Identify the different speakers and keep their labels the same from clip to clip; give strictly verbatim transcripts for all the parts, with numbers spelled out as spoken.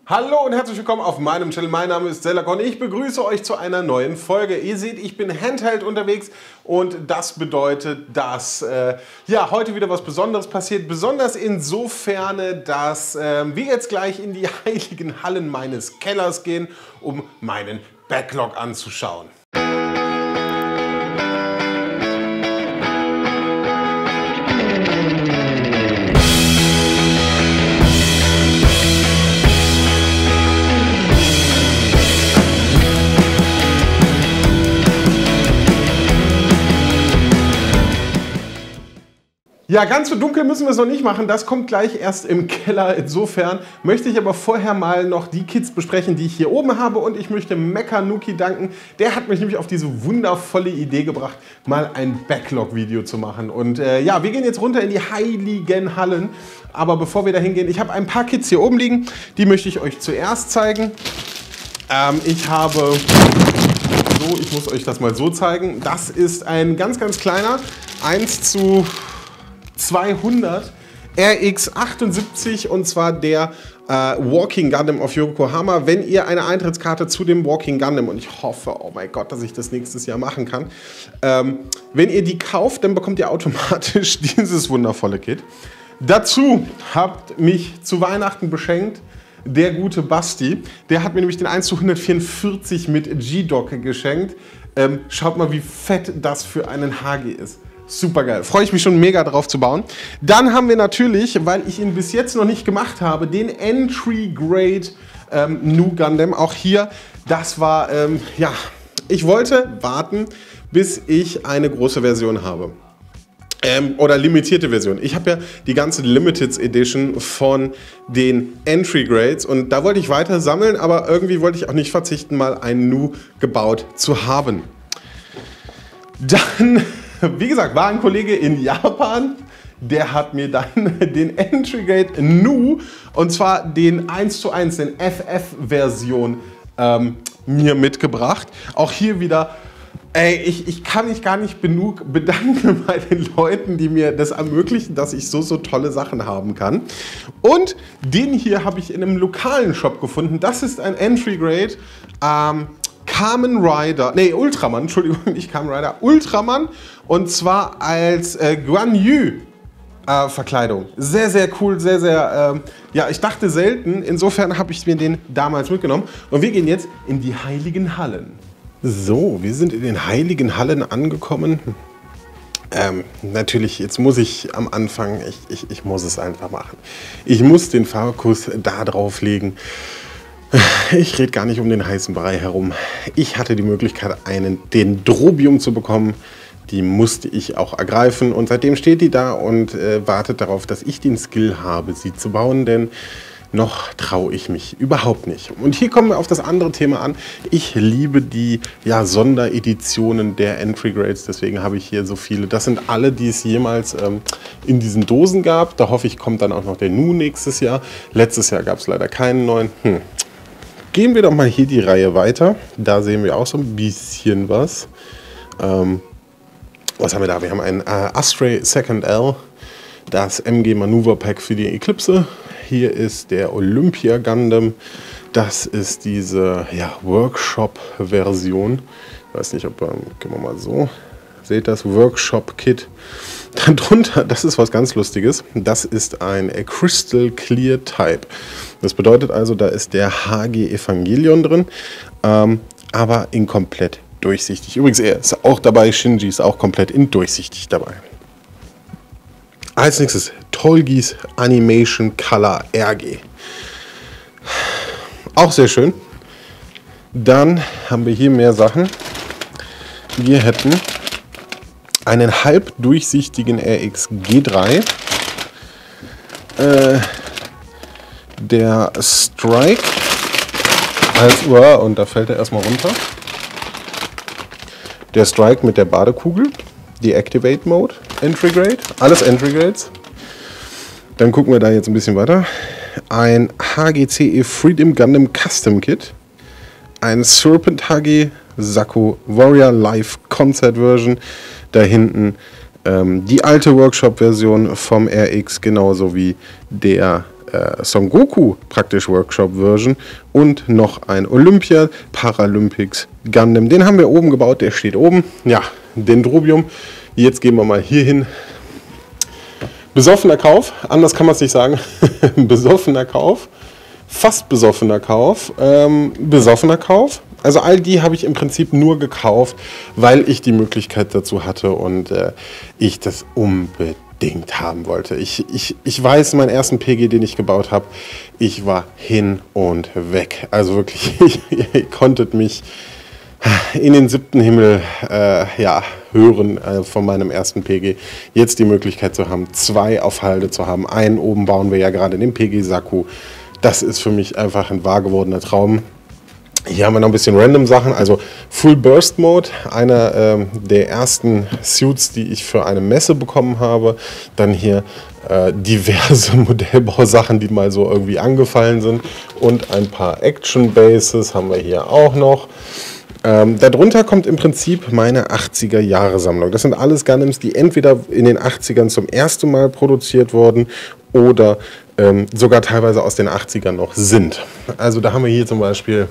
Speaker 1: Hallo und herzlich willkommen auf meinem Channel. Mein Name ist Zellercon. Ich begrüße euch zu einer neuen Folge. Ihr seht, ich bin Handheld unterwegs und das bedeutet, dass äh, ja, heute wieder was Besonderes passiert. Besonders insofern, dass äh, wir jetzt gleich in die heiligen Hallen meines Kellers gehen, um meinen Backlog anzuschauen. Ja, ganz so dunkel müssen wir es noch nicht machen, das kommt gleich erst im Keller. Insofern möchte ich aber vorher mal noch die Kits besprechen, die ich hier oben habe. Und ich möchte Mekanuki danken. Der hat mich nämlich auf diese wundervolle Idee gebracht, mal ein Backlog-Video zu machen. Und äh, ja, wir gehen jetzt runter in die heiligen Hallen. Aber bevor wir da hingehen, ich habe ein paar Kits hier oben liegen. Die möchte ich euch zuerst zeigen. Ähm, ich habe... So, ich muss euch das mal so zeigen. Das ist ein ganz, ganz kleiner eins zu zweihundert R X achtundsiebzig und zwar der äh, Walking Gundam of Yokohama. Wenn ihr eine Eintrittskarte zu dem Walking Gundam, und ich hoffe, oh mein Gott, dass ich das nächstes Jahr machen kann, ähm, wenn ihr die kauft, dann bekommt ihr automatisch dieses wundervolle Kit. Dazu habt mich zu Weihnachten beschenkt der gute Basti. Der hat mir nämlich den eins zu hundertvierundvierzig mit G-Dock geschenkt. Ähm, schaut mal, wie fett das für einen H G ist. Super geil. Freue ich mich schon mega drauf zu bauen. Dann haben wir natürlich, weil ich ihn bis jetzt noch nicht gemacht habe, den Entry Grade ähm, Nu Gundam. Auch hier, das war, ähm, ja, ich wollte warten, bis ich eine große Version habe. Ähm, oder limitierte Version. Ich habe ja die ganze Limited Edition von den Entry Grades und da wollte ich weiter sammeln, aber irgendwie wollte ich auch nicht verzichten, mal einen Nu gebaut zu haben. Dann... Wie gesagt, war ein Kollege in Japan, der hat mir dann den Entry Grade Nu, und zwar den eins zu eins, den F F-Version, ähm, mir mitgebracht. Auch hier wieder, ey, ich, ich kann mich gar nicht genug bedanken bei den Leuten, die mir das ermöglichen, dass ich so, so tolle Sachen haben kann. Und den hier habe ich in einem lokalen Shop gefunden. Das ist ein Entry Grade, ähm, Kamen Rider, nee, Ultraman, Entschuldigung, nicht Kamen Rider, Ultraman, und zwar als äh, Guan Yu äh, Verkleidung. Sehr, sehr cool, sehr, sehr, ähm, ja, ich dachte selten, insofern habe ich mir den damals mitgenommen. Und wir gehen jetzt in die heiligen Hallen. So, wir sind in den heiligen Hallen angekommen. Ähm, natürlich, jetzt muss ich am Anfang, ich, ich, ich muss es einfach machen. Ich muss den Fokus da drauf legen. Ich rede gar nicht um den heißen Brei herum. Ich hatte die Möglichkeit, einen, den Drobium zu bekommen. Die musste ich auch ergreifen. Und seitdem steht die da und äh, wartet darauf, dass ich den Skill habe, sie zu bauen. Denn noch traue ich mich überhaupt nicht. Und hier kommen wir auf das andere Thema an. Ich liebe die ja, Sondereditionen der Entry Grades. Deswegen habe ich hier so viele. Das sind alle, die es jemals ähm, in diesen Dosen gab. Da hoffe ich, kommt dann auch noch der Nu nächstes Jahr. Letztes Jahr gab es leider keinen neuen. Hm. Gehen wir doch mal hier die Reihe weiter. Da sehen wir auch so ein bisschen was. Ähm, was haben wir da? Wir haben ein äh, Astray Second L, das M G Maneuver Pack für die Eclipse. Hier ist der Olympia Gundam. Das ist diese ja, Workshop-Version. Ich weiß nicht, ob wir, gehen wir mal so. Seht das Workshop-Kit. Darunter, das ist was ganz Lustiges, das ist ein Crystal Clear Type. Das bedeutet also, da ist der H G Evangelion drin, ähm, aber in komplett durchsichtig. Übrigens, er ist auch dabei, Shinji ist auch komplett in durchsichtig dabei. Als nächstes Tolgis Animation Color R G. Auch sehr schön. Dann haben wir hier mehr Sachen. Wir hätten einen halbdurchsichtigen R X G drei, äh, der Strike als Uhr, und da fällt er erstmal runter. Der Strike mit der Badekugel, die Activate Mode, Entry Grade, alles Entry Grades. Dann gucken wir da jetzt ein bisschen weiter. Ein H G C E Freedom Gundam Custom Kit, ein Serpent H G Sakko Warrior Live Concert Version. Da hinten ähm, die alte Workshop-Version vom R X, genauso wie der äh, Son Goku praktisch Workshop-Version und noch ein Olympia Paralympics Gundam. Den haben wir oben gebaut, der steht oben. Ja, Dendrobium. Jetzt gehen wir mal hier hin. Besoffener Kauf, anders kann man es nicht sagen. Besoffener Kauf, fast besoffener Kauf, ähm, besoffener Kauf. Also all die habe ich im Prinzip nur gekauft, weil ich die Möglichkeit dazu hatte und äh, ich das unbedingt haben wollte. Ich, ich, ich weiß, meinen ersten P G, den ich gebaut habe, ich war hin und weg. Also wirklich, ihr konntet mich in den siebten Himmel äh, ja, hören äh, von meinem ersten P G. Jetzt die Möglichkeit zu haben, zwei auf Halde zu haben. Einen oben bauen wir ja gerade, den P G Saku. Das ist für mich einfach ein wahr gewordener Traum. Hier haben wir noch ein bisschen random Sachen, also Full Burst Mode, einer ähm, der ersten Suits, die ich für eine Messe bekommen habe. Dann hier äh, diverse Modellbausachen, die mal so irgendwie angefallen sind. Und ein paar Action Bases haben wir hier auch noch. Ähm, darunter kommt im Prinzip meine achtziger Jahre Sammlung. Das sind alles Gundams, die entweder in den achtzigern zum ersten Mal produziert wurden oder ähm, sogar teilweise aus den achtzigern noch sind. Also da haben wir hier zum Beispiel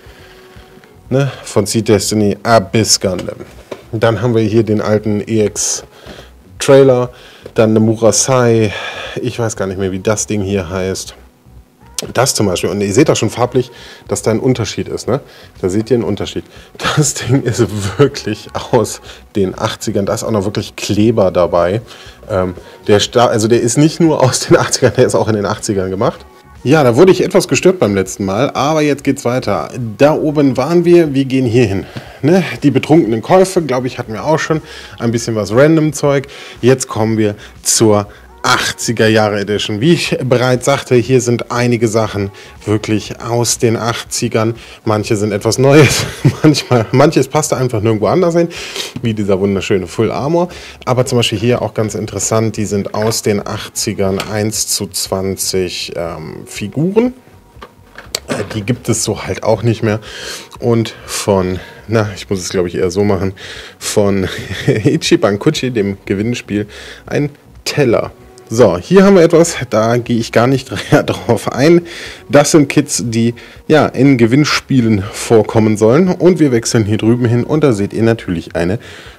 Speaker 1: ne, von Seed Destiny Abyss Gundam. Dann haben wir hier den alten E X Trailer, dann eine Murasai, ich weiß gar nicht mehr, wie das Ding hier heißt. Das zum Beispiel, und ihr seht auch schon farblich, dass da ein Unterschied ist, ne? Da seht ihr einen Unterschied. Das Ding ist wirklich aus den achtzigern, da ist auch noch wirklich Kleber dabei. Ähm, der, also der ist nicht nur aus den achtzigern, der ist auch in den achtzigern gemacht. Ja, da wurde ich etwas gestört beim letzten Mal, aber jetzt geht's weiter. Da oben waren wir, wir gehen hier hin. Ne? Die betrunkenen Käufe, glaube ich, hatten wir auch schon. Ein bisschen was Random-Zeug. Jetzt kommen wir zur achtziger Jahre Edition. Wie ich bereits sagte, hier sind einige Sachen wirklich aus den achtzigern. Manche sind etwas Neues, manchmal, manches passt einfach nirgendwo anders hin, wie dieser wunderschöne Full Armor. Aber zum Beispiel hier auch ganz interessant, die sind aus den achtzigern eins zu zwanzig ähm, Figuren. Äh, die gibt es so halt auch nicht mehr. Und von, na, ich muss es glaube ich eher so machen, von Ichiban Kuchi, dem Gewinnspiel, ein Teller. So, hier haben wir etwas, da gehe ich gar nicht drauf ein. Das sind Kits, die ja in Gewinnspielen vorkommen sollen. Und wir wechseln hier drüben hin und da seht ihr natürlich eine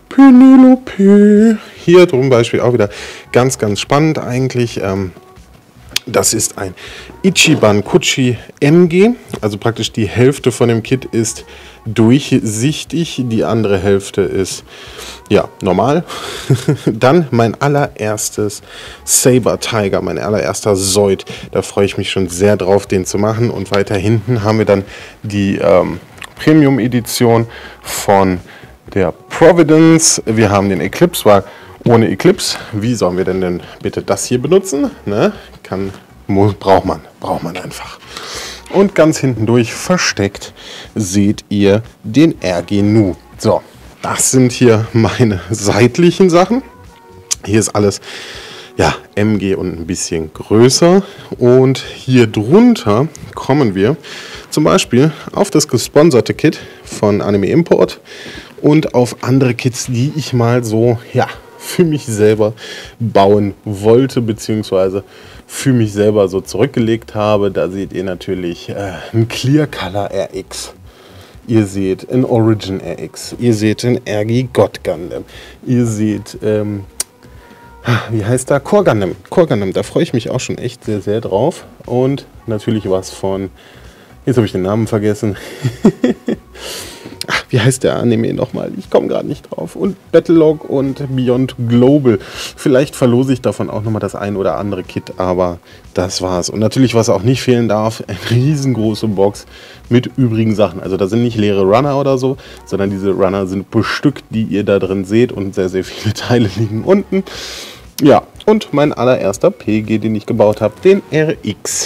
Speaker 1: Penelope. Hier zum Beispiel auch wieder ganz, ganz spannend eigentlich. Ähm, das ist ein Ichiban Kuchi M G. Also praktisch die Hälfte von dem Kit ist durchsichtig, die andere Hälfte ist ja normal. Dann mein allererstes Saber Tiger, mein allererster Zoid. Da freue ich mich schon sehr drauf, den zu machen. Und weiter hinten haben wir dann die ähm, Premium Edition von der Providence. Wir haben den Eclipse, weil ohne Eclipse, wie sollen wir denn denn bitte das hier benutzen? Ne? Kann, muss, braucht man, braucht man einfach. Und ganz hinten durch versteckt seht ihr den R G Nu. So, das sind hier meine seitlichen Sachen. Hier ist alles ja, M G und ein bisschen größer. Und hier drunter kommen wir zum Beispiel auf das gesponserte Kit von Anime Import und auf andere Kits, die ich mal so ja, für mich selber bauen wollte, beziehungsweise für mich selber so zurückgelegt habe. Da seht ihr natürlich äh, ein Clear Color R X. Ihr seht ein Origin R X. Ihr seht ein R G God Gundam. Ihr seht, ähm, wie heißt da? Core Gundam. Core Gundam, da freue ich mich auch schon echt sehr, sehr drauf. Und natürlich was von, jetzt habe ich den Namen vergessen. Ach, wie heißt der Anime nochmal? Ich komme gerade nicht drauf. Und Battlelog und Beyond Global. Vielleicht verlose ich davon auch nochmal das ein oder andere Kit, aber das war's. Und natürlich, was auch nicht fehlen darf, eine riesengroße Box mit übrigen Sachen. Also da sind nicht leere Runner oder so, sondern diese Runner sind bestückt, die ihr da drin seht, und sehr, sehr viele Teile liegen unten. Ja, und mein allererster P G, den ich gebaut habe, den R X.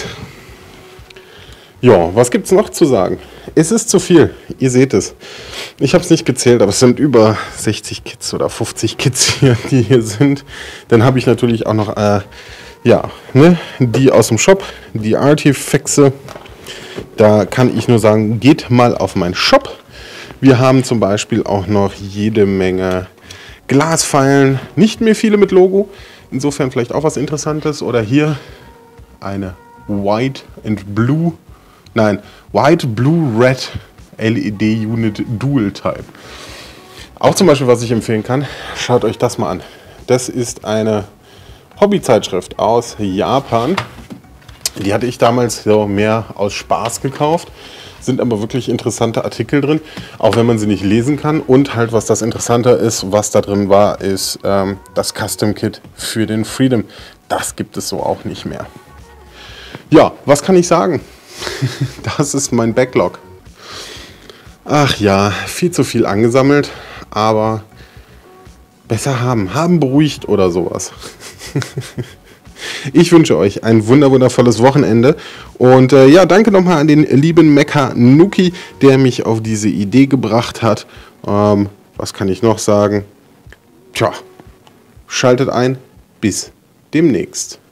Speaker 1: Ja, was gibt es noch zu sagen? Es ist zu viel, ihr seht es. Ich habe es nicht gezählt, aber es sind über sechzig Kits oder fünfzig Kits hier, die hier sind. Dann habe ich natürlich auch noch, äh, ja, ne, die aus dem Shop, die Artifixe. Da kann ich nur sagen, geht mal auf meinen Shop. Wir haben zum Beispiel auch noch jede Menge Glasfeilen, nicht mehr viele mit Logo. Insofern vielleicht auch was Interessantes. Oder hier eine White and Blue, nein, White, Blue, Red L E D Unit Dual Type. Auch zum Beispiel, was ich empfehlen kann, schaut euch das mal an. Das ist eine Hobbyzeitschrift aus Japan. Die hatte ich damals so mehr aus Spaß gekauft. Sind aber wirklich interessante Artikel drin, auch wenn man sie nicht lesen kann. Und halt, was das Interessante ist, was da drin war, ist ähm, das Custom Kit für den Freedom. Das gibt es so auch nicht mehr. Ja, was kann ich sagen? Das ist mein Backlog. Ach ja, viel zu viel angesammelt, aber besser haben. Haben beruhigt oder sowas. Ich wünsche euch ein wunder wundervolles Wochenende und äh, ja, danke nochmal an den lieben Mecha Nuki, der mich auf diese Idee gebracht hat. Ähm, was kann ich noch sagen? Tja, schaltet ein, bis demnächst.